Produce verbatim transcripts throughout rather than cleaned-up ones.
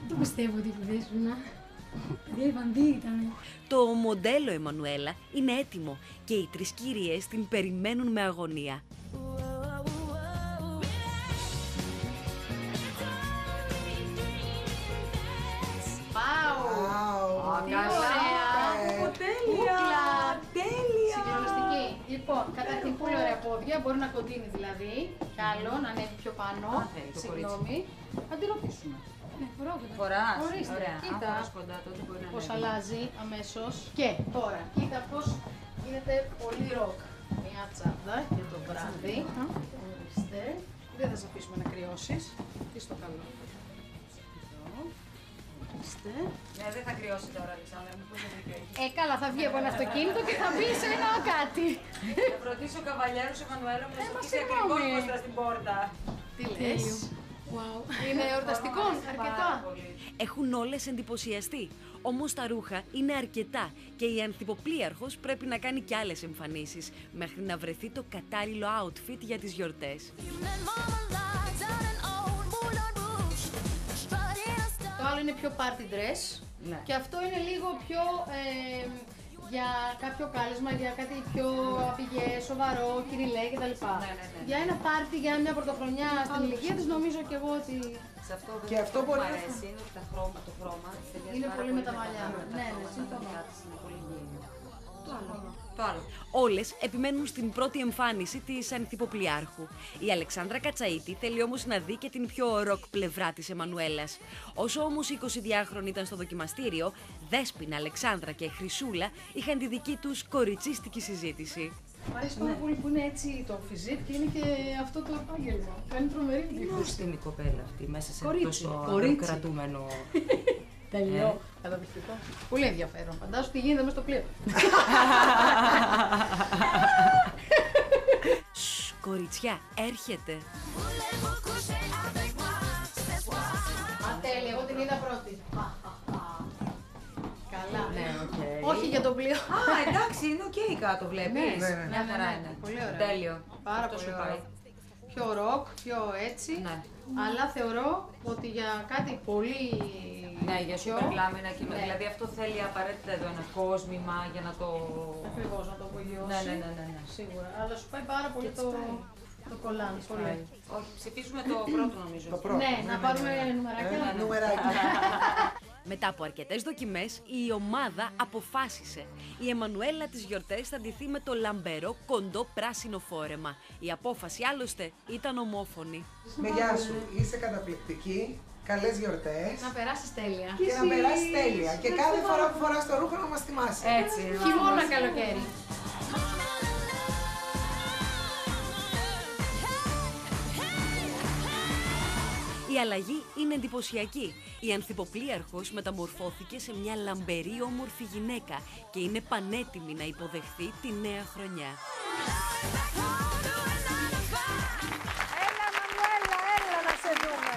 Δεν το πιστεύω ότι φοβήσουνα. Δηλαδή, βανδύ ήτανε. Το μοντέλο Εμμανουέλα είναι έτοιμο και οι τρεις κυρίες την περιμένουν με αγωνία. Λοιπόν, καταρχήν πολύ ωραία πόδια, μπορεί να κοντίνει δηλαδή. Κι άλλο, να ανέβει πιο πάνω. Συγγνώμη. Να τη ρωτήσουμε. Ναι, φοράς. Ορίστε, ωραία. κοίτα Κοντά, τότε μπορεί να πώς ανέβει. αλλάζει αμέσως. Και τώρα, κοίτα πώς γίνεται πολύ ροκ. Μια τσάντα για το βράδυ. Ορίστε. Δεν θα σε αφήσουμε να κρυώσεις. Τι στο καλό. Ναι, δεν θα κρυώσει τώρα, Αλεξάνδρα, μήπως δεν κρυώσει. Ε, καλά, θα βγει από ένα αυτοκίνητο και θα μπει σε ένα κάτι. Θα ρωτήσω ο καβαλιέρος Εμμανουέλα μου να Ε, μα στοιχήσει ακριβώς συγγνώμη. μπροστά στην πόρτα. Τι λες. Wow. Είναι εορταστικό, αρκετά. Έχουν όλες εντυπωσιαστεί. Όμως τα ρούχα είναι αρκετά και η ανθυποπλίαρχος πρέπει να κάνει κι άλλες εμφανίσεις μέχρι να βρεθεί το κατάλληλο outfit για τις γιορτές. Το άλλο είναι πιο party dress Ναι. και αυτό είναι λίγο πιο ε, για κάποιο κάλεσμα, για κάτι πιο απηγέ, σοβαρό, κυριλέ κτλ. Ναι, ναι, ναι. Για ένα πάρτι, για μια πρωτοχρονιά στην ηλικία της, νομίζω και εγώ ότι Σε αυτό Και αυτό που μπορεί μου να- αρέσει είναι ότι τα χρώμα, το χρώμα ταιριάζει Είναι πάρα πολύ με τα μαλλιά. με τα Ναι, ναι, χρώματα, συμφωνώ. τα της είναι πολύ γένεια. Το άλλο. Το άλλο. Όλες επιμένουν στην πρώτη εμφάνιση της ανθυποπλιάρχου. Η Αλεξάνδρα Κατσαΐτη θέλει όμως να δει και την πιο ροκ πλευρά της Εμμανουέλας. Όσο όμως οι εικοσιδυάχρονοι ήταν στο δοκιμαστήριο, Δέσποινα, Αλεξάνδρα και Χρυσούλα είχαν τη δική τους κοριτσίστικη συζήτηση. Μ' αρέσει πάρα πολύ που είναι έτσι το φιζίκ και είναι και αυτό το επάγγελμα. Κάνει τρομερή εντύπωση. Πώς είναι η κοπέλα αυτή μέσα σε Κορίτσι. τόσο Κορίτσι. κρατούμενο. Τελειώ. Καταπληκτικό. Πολύ ενδιαφέρον. Φαντάσου τι γίνεται μέσα στο πλοίο. Σσ, κοριτσιά, έρχεται. Α, τέλεια, εγώ την είδα πρώτη. Καλά. Ναι, οκ. Όχι για το πλοίο. Α, εντάξει, είναι οκ κάτω, βλέπεις. Ναι, ναι, Μια ναι, χαρά ναι. είναι. Πολύ ωραία. Τέλειο. Πάρα Αυτό πολύ σου ωραίο. πάει. Πιο ροκ, πιο έτσι. Ναι. Αλλά θεωρώ ότι για κάτι πολύ. Ναι, για πιο- σούπερ γκλάμινα κοινό. Ναι. Δηλαδή αυτό θέλει απαραίτητα εδώ ένα κόσμημα για να το. Ακριβώς να το απογειώσει. Ναι, ναι, ναι, ναι, ναι. Σίγουρα. Αλλά σου πάει πάρα πολύ το, το κολλάν. Πολύ. Όχι, ψηφίζουμε το πρώτο νομίζω. Το πρώτο. Ναι, να πάρουμε νουμεράκια. Ε, Νουμεράκι. Μετά από αρκετές δοκιμές, η ομάδα αποφάσισε. Η Εμμανουέλα τις γιορτές θα ντυθεί με το λαμπερό κοντό πράσινο φόρεμα. Η απόφαση άλλωστε ήταν ομόφωνη. Με γεια σου, είσαι καταπληκτική. Καλές γιορτές. Να περάσεις τέλεια. Και να περάσει τέλεια. Και κάθε φορά που φοράς το ρούχο να μας θυμάσαι. Έτσι. Χειμώνα καλοκαίρι. Η αλλαγή είναι εντυπωσιακή. Η ανθυποπλίαρχος μεταμορφώθηκε σε μια λαμπερή όμορφη γυναίκα και είναι πανέτοιμη να υποδεχθεί τη νέα χρονιά. Έλα, Μανουέλα, έλα να σε δούμε.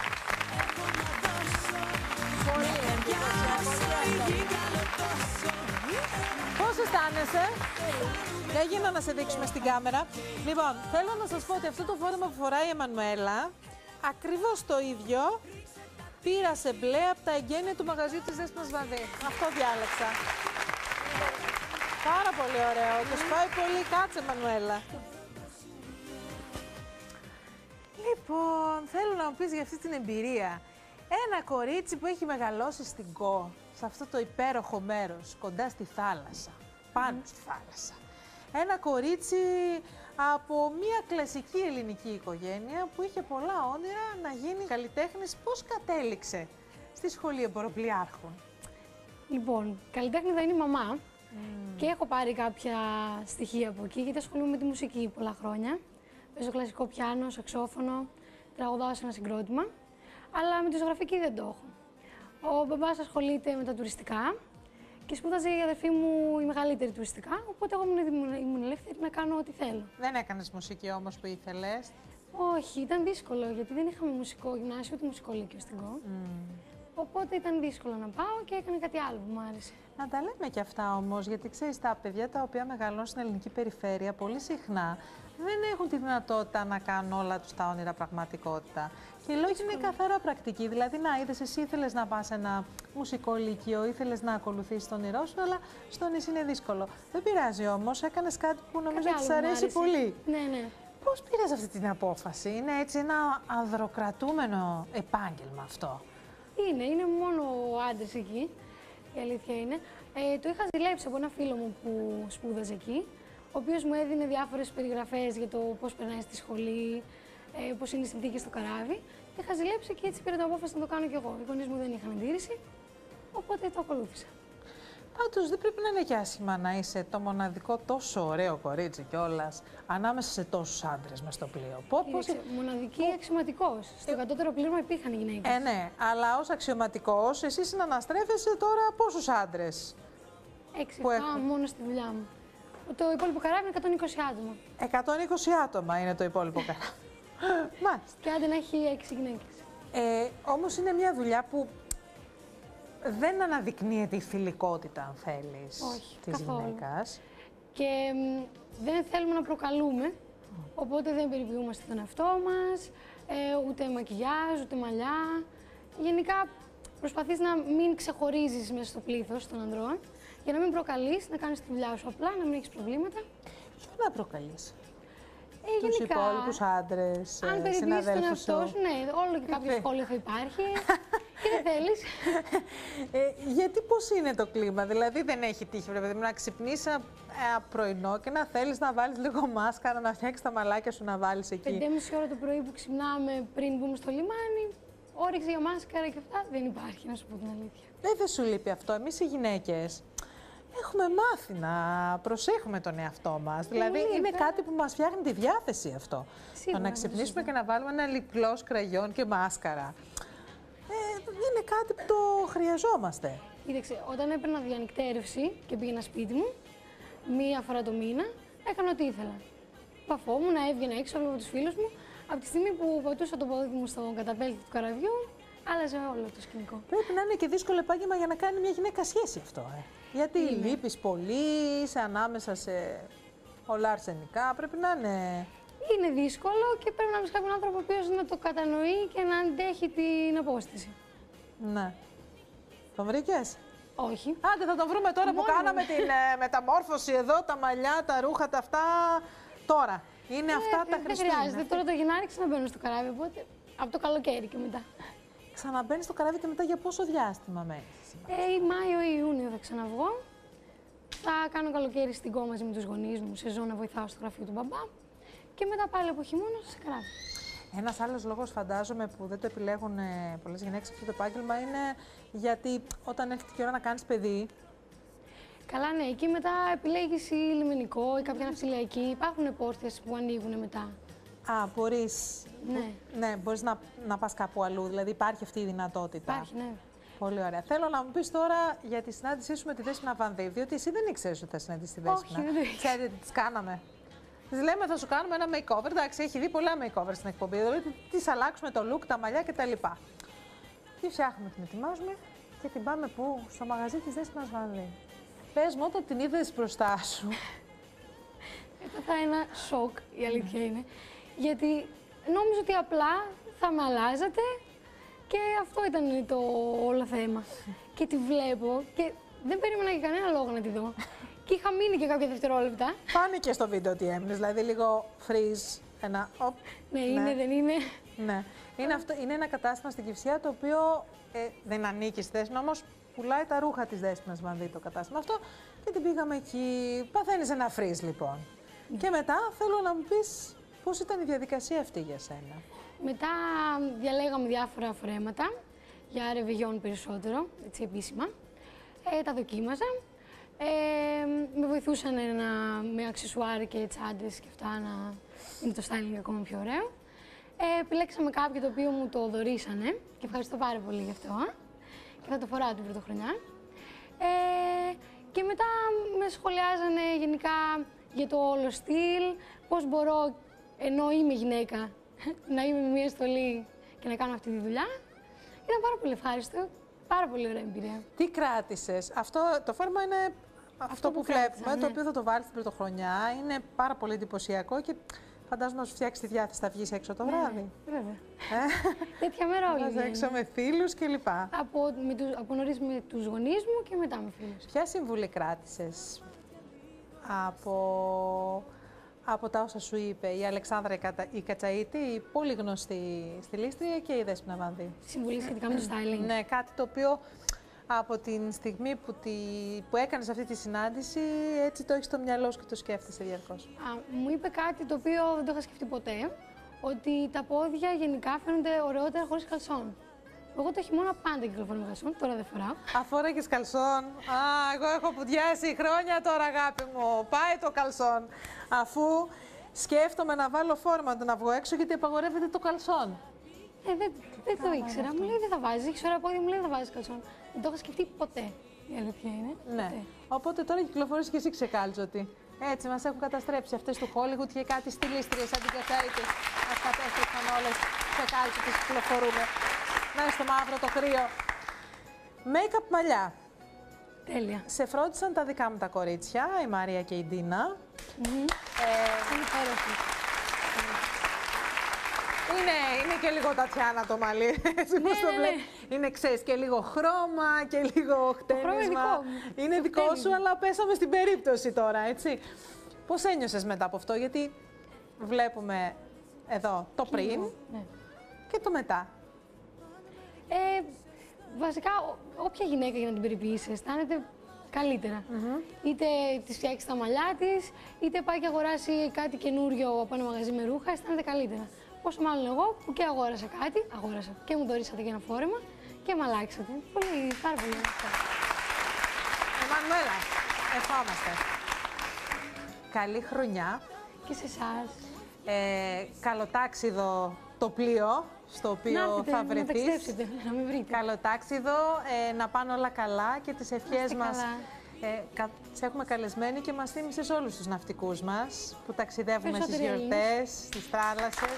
Πολύ εντυπωσιακό. Πώς αισθάνεσαι? Δεν γίνω να σε δείξουμε στην κάμερα. Λοιπόν, θέλω να σας πω ότι αυτό το φόρεμα που φοράει η Εμμανουέλα, ακριβώς το ίδιο, πήρα σε μπλε από τα εγγένεια του μαγαζιού της Δέσποινας Βανδύ. Αυτό διάλεξα. Πάρα πολύ ωραίο. Το σπάει πολύ. Κάτσε, Εμμανουέλα. Λοιπόν, θέλω να μου πεις για αυτή την εμπειρία. Ένα κορίτσι που έχει μεγαλώσει στην Κο, σε αυτό το υπέροχο μέρος, κοντά στη θάλασσα, πάνω στη θάλασσα. Ένα κορίτσι από μια κλασική ελληνική οικογένεια που είχε πολλά όνειρα να γίνει καλλιτέχνης. Πώς κατέληξε στη σχολή εμποροπλιάρχων? Λοιπόν, καλλιτέχνηδα είναι η μαμά και έχω πάρει κάποια στοιχεία από εκεί γιατί ασχολούμαι με τη μουσική πολλά χρόνια. Παίζω κλασικό πιάνο, σαξόφωνο, τραγουδάω σε ένα συγκρότημα, αλλά με τη ζωγραφική δεν το έχω. Ο μπαμπάς ασχολείται με τα τουριστικά και σπούδαζε η αδερφή μου η μεγαλύτερη τουριστικά, οπότε εγώ ήμουν, ήμουν ελεύθερη να κάνω ό,τι θέλω. Δεν έκανες μουσική όμως που ήθελες? Όχι, ήταν δύσκολο γιατί δεν είχαμε μουσικό γυμνάσιο ούτε μουσικό λύκειο στην ΚΟ. Mm. Οπότε ήταν δύσκολο να πάω και έκανα κάτι άλλο που μου άρεσε. Να τα λέμε και αυτά όμως, γιατί ξέρεις, τα παιδιά τα οποία μεγαλώνουν στην ελληνική περιφέρεια πολύ συχνά δεν έχουν τη δυνατότητα να κάνουν όλα τους τα όνειρα πραγματικότητα. Και οι λόγοι είναι καθαρά πρακτικοί. Δηλαδή, να είδες, εσύ ήθελες να πας σε ένα μουσικό λύκειο, ήθελες να ακολουθήσεις τον όνειρό σου, αλλά στο νησί είναι δύσκολο. Δεν πειράζει όμως, έκανες κάτι που νομίζω Κάτι της άλλο μου αρέσει άρεσε. πολύ. Ναι, ναι. Πώς πήρες αυτή την απόφαση, είναι έτσι ένα ανδροκρατούμενο επάγγελμα αυτό? Είναι, είναι μόνο ο άντρας εκεί, η αλήθεια είναι. Ε, το είχα ζηλέψει από ένα φίλο μου που σπούδαζε εκεί, ο οποίος μου έδινε διάφορες περιγραφές για το πώς περνάει στη σχολή, ε, πώς είναι οι συνθήκες στο καράβι. Το είχα ζηλέψει και έτσι πήρα την απόφαση να το κάνω κι εγώ. Οι γονείς μου δεν είχαν αντίρρηση, οπότε το ακολούθησα. Πάντως δεν πρέπει να είναι και άσχημα να είσαι το μοναδικό τόσο ωραίο κορίτσι κιόλας ανάμεσα σε τόσους άντρες μες στο πλοίο. Πώς... Κοίταξε, μοναδική αξιωματικός. Στο κατώτερο πλήρωμα υπήρχαν γυναίκες. Ε, ναι, αλλά ως αξιωματικός εσύ συναναστρέφεσαι τώρα πόσους άντρες? Έξι που εφτά έχουν. μόνο στη δουλειά μου. Το υπόλοιπο καράβι είναι εκατόν είκοσι άτομα. εκατόν είκοσι άτομα είναι το υπόλοιπο καράβι. Μάλιστα. Και άντε να έχει έξι γυναίκες. Ε, όμως είναι μια δουλειά που δεν αναδεικνύεται η φιλικότητα, αν θέλεις, Όχι, της καθόλου. γυναίκας. Και μ, δεν θέλουμε να προκαλούμε, οπότε δεν περιποιούμαστε τον εαυτό μας, ε, ούτε μακιγιάζ, ούτε μαλλιά. Γενικά προσπαθείς να μην ξεχωρίζεις μέσα στο πλήθος των ανδρών, για να μην προκαλείς, να κάνεις τη δουλειά σου απλά, να μην έχεις προβλήματα. Ποιο να προκαλείς? Ε, Τους γενικά, υπόλοιπους άντρες, αν ε, περιποιείς τον συναδέλφους εαυτό σου, ναι, όλο και κάποιο θε- σχόλιο θα υπάρχει και δεν θέλεις. Ε, γιατί πώς είναι το κλίμα, δηλαδή δεν έχει τύχει βρε παιδί μου, να ξυπνείς ένα ε, πρωινό και να θέλεις να βάλεις λίγο μάσκαρα, να φτιάξεις τα μαλάκια σου να βάλεις εκεί. Πεντέμιση ώρα το πρωί που ξυπνάμε πριν μπούμε στο λιμάνι, όρεξη για μάσκαρα και αυτά δεν υπάρχει, να σου πω την αλήθεια. Ε, δεν σου λείπει αυτό. Εμείς οι γυναίκες έχουμε μάθει να προσέχουμε τον εαυτό μας. Δηλαδή λείπει, είναι ε. κάτι που μας φτιάχνει τη διάθεση αυτό. Σίγουρα, Το να ναι, ξυπνήσουμε σωστά. και να βάλουμε ένα λιπλό κραγιόν και μάσκαρα. Ε, είναι κάτι που το χρειαζόμαστε. Κοίταξε, όταν έπαιρνα διανυκτέρευση και πήγαινα σπίτι μου, μία φορά το μήνα, έκανα ό,τι ήθελα. Παφόμουν, έβγαινα έξω από τους φίλους μου. Από τη στιγμή που πατούσα το πόδι μου στο καταπέλτη του καραβιού, άλλαζε όλο το σκηνικό. Πρέπει να είναι και δύσκολο επάγγελμα για να κάνει μια γυναίκα σχέση αυτό. Ε. Γιατί λείπεις πολύ, είσαι ανάμεσα σε πολλά αρσενικά. Πρέπει να είναι. Είναι δύσκολο και πρέπει να βρεις κάποιον άνθρωπο ο οποίος να το κατανοεί και να αντέχει την απόσταση. Ναι. Τον βρήκες? Όχι. Άντε, θα τον βρούμε τώρα που Μόνο. κάναμε την ε, μεταμόρφωση εδώ, τα μαλλιά, τα ρούχα, τα αυτά. Τώρα. Είναι αυτά Ε, τα δεν Χριστούγεννα. χρειάζεται. Τώρα το Γενάρη ξαναμπαίνω στο καράβι, οπότε από το καλοκαίρι και μετά. Ξαναμπαίνεις στο καράβι και μετά για πόσο διάστημα μένεις? Ε, Μάιο ή Ιούνιο θα ξαναβγώ. Θα κάνω καλοκαίρι στην Κό μαζί με τους γονείς μου, σε ζώνα βοηθάω στο γραφείο του μπαμπά. Και μετά πάλι από χειμώνα σε καράβι. Ένας άλλος λόγος, φαντάζομαι, που δεν το επιλέγουν ε, πολλές γυναίκες αυτό το επάγγελμα είναι γιατί όταν έρχεται και η ώρα να κάνεις παιδί. Καλά, ναι, εκεί μετά επιλέγεις ή λιμενικό ή κάποια ναυτιλιακή. Υπάρχουν πόρτες που ανοίγουν μετά. Α, μπορείς, Ναι. ναι, μπορείς να, να πας κάπου αλλού, δηλαδή υπάρχει αυτή η δυνατότητα. Υπάρχει, ναι. Πολύ ωραία. Θέλω να μου πεις τώρα για τη συνάντησή σου με τη Δέσποινα Βανδύ, διότι εσύ δεν ήξερες ότι θα συναντήσεις τη Δέσποινα. Όχι, δεν το ήξερα. Ξέρετε τι της κάναμε? Της λέμε θα σου κάνουμε ένα makeover, εντάξει, έχει δει πολλά makeover στην εκπομπή, δηλαδή της αλλάξουμε το look, τα μαλλιά κτλ. Τι φτιάχνουμε, την ετοιμάζουμε και την πάμε πού? Στο μαγαζί της Δέσποινας Βανδύ. Πες μου όταν την είδες μπροστά σου. Έπαθα ένα σοκ, η αλήθεια είναι. Γιατί νόμιζα ότι απλά θα με αλλάζατε και αυτό ήταν το όλο θέμα. Και τη βλέπω και δεν περίμενα για κανένα λόγο να τη δω. Και είχα μείνει και κάποια δευτερόλεπτα. Φάνηκε στο βίντεο ότι έμεινες, δηλαδή λίγο freeze, ένα οπ. Ναι, είναι, δεν είναι. Ναι. Είναι, αυτό, είναι ένα κατάστημα στην Κυψιά το οποίο ε, δεν ανήκει στη Δέσποινα, όμως πουλάει τα ρούχα της Δέσποινας Βανδύ το κατάστημα αυτό και την πήγαμε εκεί. Παθαίνεις ένα freeze λοιπόν. Και μετά θέλω να μου πεις πώς ήταν η διαδικασία αυτή για σένα. Μετά διαλέγαμε διάφορα φορέματα για ρεβεγιόν περισσότερο, έτσι επίσημα. Ε, τα δοκίμαζα. Ε, με βοηθούσαν να, με αξεσουάρ και τσάντες και αυτά να είναι το styling ακόμα πιο ωραίο. Ε, επιλέξαμε κάποιο το οποίο μου το δωρήσανε και ευχαριστώ πάρα πολύ γι' αυτό. Και θα το φοράω την πρωτοχρονιά. Ε, και μετά με σχολιάζανε γενικά για το όλο στυλ, πώς μπορώ, ενώ είμαι γυναίκα, να είμαι με μία στολή και να κάνω αυτή τη δουλειά. Ήταν πάρα πολύ ευχάριστο, πάρα πολύ ωραία εμπειρία. Τι κράτησες? Αυτό το φόρμα είναι αυτό, Αυτό που, που βλέπουμε, κράτησα, το ναι. οποίο θα το βάλεις στην πρωτοχρονιά. Είναι πάρα πολύ εντυπωσιακό και Φαντάζομαι να σου φτιάξει τη διάθεση, θα βγεις έξω το Ναι, βράδυ. βέβαια. Ε? Τέτοια μέρα όλοι Βγάζω βγαίνουν. έξω με φίλους κλπ. Από, με τους, από νωρίς με τους γονείς μου και μετά με φίλους. Ποια συμβουλή κράτησες από, από τα όσα σου είπε η Αλεξάνδρα η, Κατα... η Κατσαΐτη, η πολύ γνωστή στιλίστρια, και η Δέσποινα Βανδύ? Συμβουλή σχετικά με το styling. Ναι, κάτι το οποίο από την στιγμή που, τη... που έκανες αυτή τη συνάντηση, έτσι το έχεις στο μυαλό σου και το σκέφτεσαι διαρκώς. Α, μου είπε κάτι το οποίο δεν το είχα σκεφτεί ποτέ, ότι τα πόδια γενικά φαίνονται ωραιότερα χωρίς καλσόν. Εγώ το χειμώνα πάντα κυκλοφορώ με καλσόν, τώρα δεν φοράω. Αφόραγες καλσόν. Α, εγώ έχω πουδιάσει χρόνια τώρα, αγάπη μου. Πάει το καλσόν. Αφού σκέφτομαι να βάλω φόρμα να βγω έξω, γιατί απαγορεύεται το καλσόν. Ε, δεν, δεν το ήξερα. Μου λέει δεν θα βάζεις. Έχει ωραία πόδια, μου λέει δεν θα βάζεις καλσόν. Δεν το είχα σκεφτεί ποτέ. Η αλήθεια είναι. Ναι. Ποτέ. Οπότε τώρα κυκλοφορείς και εσύ ξεκάλτσοτη. Έτσι, μας έχουν καταστρέψει αυτές του Hollywood και κάτι στιλίστριες σαν την Κατσαΐτη. Μας κατέστρεψαν όλες ξεκάλτσοτες, κυκλοφορούμε. Μέσα στο μαύρο το κρύο. Make-up μαλλιά. Τέλεια. Σε φρόντισαν τα δικά μου τα κορίτσια, η Μαρία και η Ντίνα. Mm-hmm. Ε, Είναι υπέροχη. Είναι, είναι και λίγο Τατιάνα το μαλλί, έτσι πώς το ναι, βλέπεις. Είναι, ξέρεις, και λίγο χρώμα και λίγο χτένισμα. χρώμα είναι δικό μου. Είναι Το δικό χτένισμα. σου, αλλά πέσαμε στην περίπτωση τώρα, έτσι. Πώς ένιωσες μετά από αυτό, γιατί βλέπουμε εδώ το πριν Ναι. και το μετά. Ε, βασικά, ό- όποια γυναίκα για να την περιποιήσει, αισθάνεται καλύτερα. Είτε τη φτιάξει τα μαλλιά τη, είτε πάει και αγοράσει κάτι καινούριο από ένα μαγαζί με ρούχα, αισθάνεται καλύτερα. Πόσο μάλλον εγώ που και αγόρασα κάτι, αγόρασα και μου δωρήσατε για ένα φόρεμα και με αλλάξατε. Πολύ, πάρα πολύ ωραία. Εμμανουέλα, ευχόμαστε. Καλή χρονιά. Και σε εσάς. Ε, καλοτάξιδο το πλοίο στο Να οποίο έρθετε, θα να βρεθείς. ταξιδέψετε, να με βρείτε. Καλοτάξιδο, ε, να πάνε όλα καλά και τις ευχές είστε μας. καλά. Ε, κα, σε έχουμε καλεσμένοι και μας θύμισες όλους τους ναυτικούς μας που ταξιδεύουμε στις Περισσότεροι γιορτές, στις θάλασσες.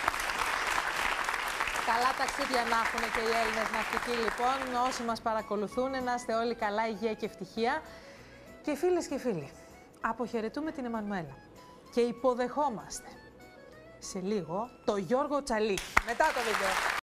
Καλά ταξίδια να έχουν και οι Έλληνες ναυτικοί λοιπόν. Όσοι μας παρακολουθούν, να είστε όλοι καλά, υγεία και ευτυχία. Και φίλες και φίλοι, αποχαιρετούμε την Εμμανουέλα και υποδεχόμαστε σε λίγο το Γιώργο Τσαλίκη. Μετά το βίντεο.